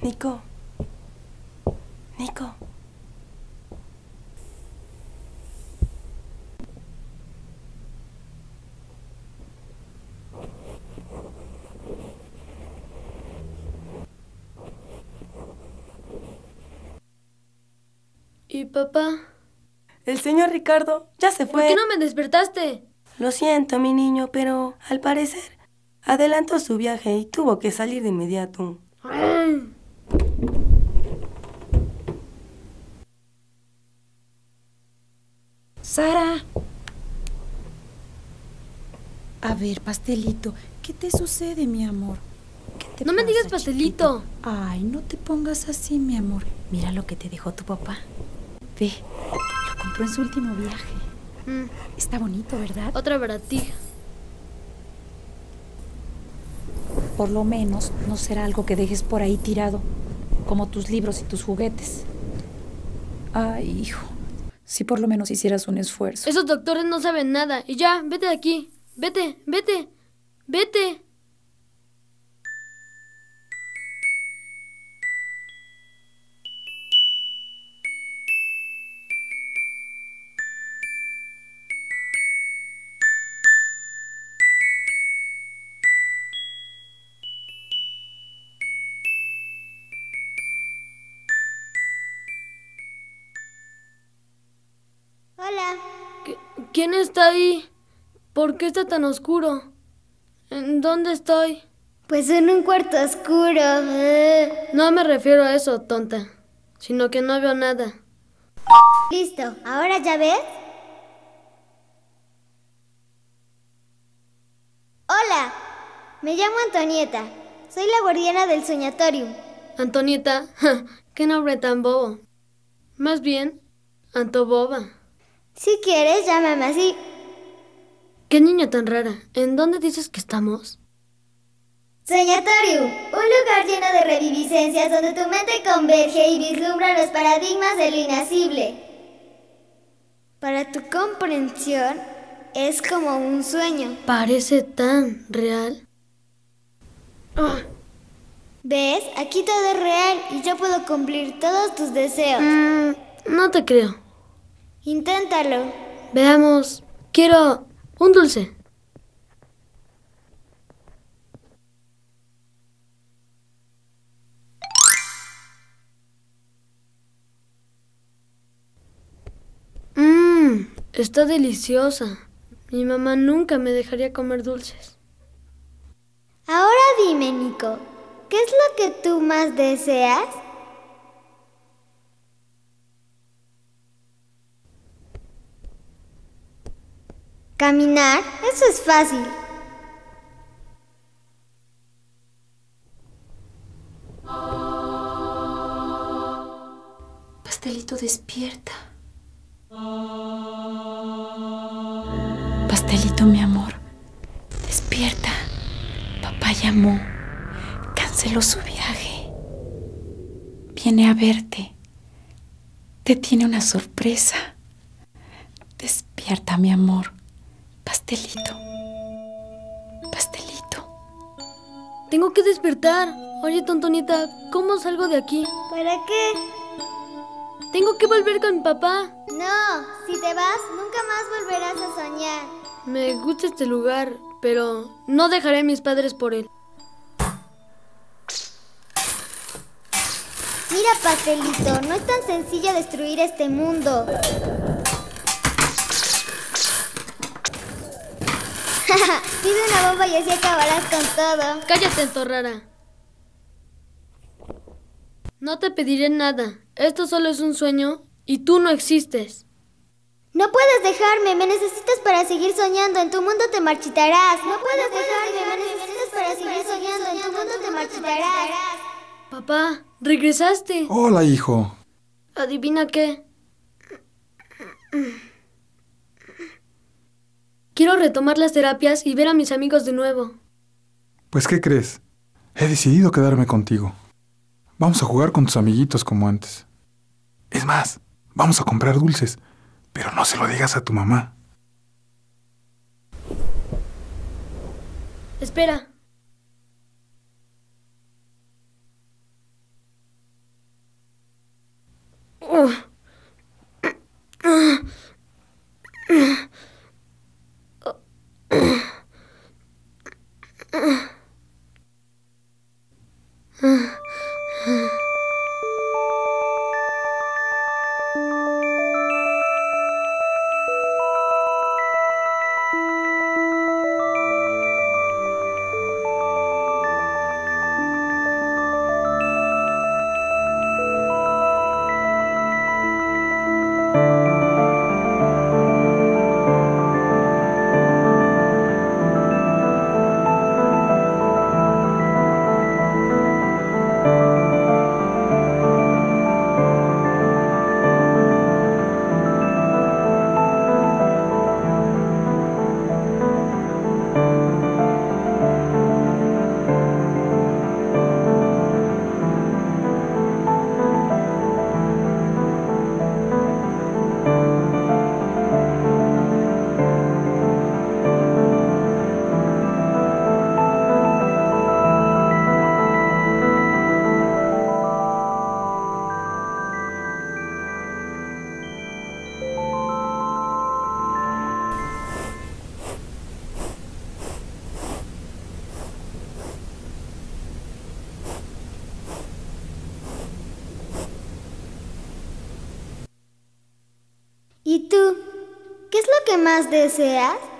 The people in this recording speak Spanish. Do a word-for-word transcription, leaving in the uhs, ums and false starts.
Nico. Nico. ¿Y papá? El señor Ricardo ya se fue. ¿Por qué no me despertaste? Lo siento, mi niño, pero al parecer adelantó su viaje y tuvo que salir de inmediato. Sara. A ver, pastelito, ¿qué te sucede, mi amor? ¿Qué te No me pasa, digas pastelito. chiquito? Ay, no te pongas así, mi amor. Mira lo que te dejó tu papá. Ve, lo compró en su último viaje. Mm, Está bonito, ¿verdad? otra baratija. Por lo menos no será algo que dejes por ahí tirado, como tus libros y tus juguetes. Ay, hijo, si por lo menos hicieras un esfuerzo. Esos doctores no saben nada. Y ya, vete de aquí. Vete, vete, vete. Hola. ¿Qui- ¿Quién está ahí? ¿Por qué está tan oscuro? ¿En dónde estoy? Pues en un cuarto oscuro. Eh. No me refiero a eso, tonta, sino que no veo nada. Listo, ¿ahora ya ves? Hola, me llamo Antonieta. Soy la guardiana del soñatorium. Antonieta, ja, qué nombre tan bobo. Más bien, Antoboba. Si quieres, llámame así. Qué niña tan rara. ¿En dónde dices que estamos? Soñatorium, un lugar lleno de reviviscencias donde tu mente converge y vislumbra los paradigmas de lo inacible. Para tu comprensión, es como un sueño. Parece tan real. Ah, ¿Ves? Aquí todo es real y yo puedo cumplir todos tus deseos. mm, no te creo. Inténtalo. Veamos. Quiero un dulce. Mmm, está deliciosa. Mi mamá nunca me dejaría comer dulces. Ahora dime, Nico, ¿qué es lo que tú más deseas? Caminar, eso es fácil. Pastelito, despierta. Pastelito, mi amor, despierta. Papá llamó. Canceló su viaje. Viene a verte. Te tiene una sorpresa. Despierta, mi amor. Pastelito. Pastelito. Tengo que despertar. Oye, tontonita, ¿cómo salgo de aquí? ¿Para qué? Tengo que volver con mi papá. No, si te vas, nunca más volverás a soñar. Me gusta este lugar, pero no dejaré a mis padres por él. Mira, Pastelito, no es tan sencillo destruir este mundo. Pide una bomba y así acabarás con todo. Cállate, entorrara. No te pediré nada. Esto solo es un sueño y tú no existes. No puedes dejarme, me necesitas para seguir soñando, en tu mundo te marchitarás. No puedes dejarme, me necesitas para seguir soñando, en tu mundo te marchitarás. Papá, regresaste. Hola, hijo. ¿Adivina qué? Quiero retomar las terapias y ver a mis amigos de nuevo. Pues, ¿qué crees? He decidido quedarme contigo. Vamos a jugar con tus amiguitos como antes. Es más, vamos a comprar dulces, pero no se lo digas a tu mamá. Espera. ¿Y tú? ¿Qué es lo que más deseas?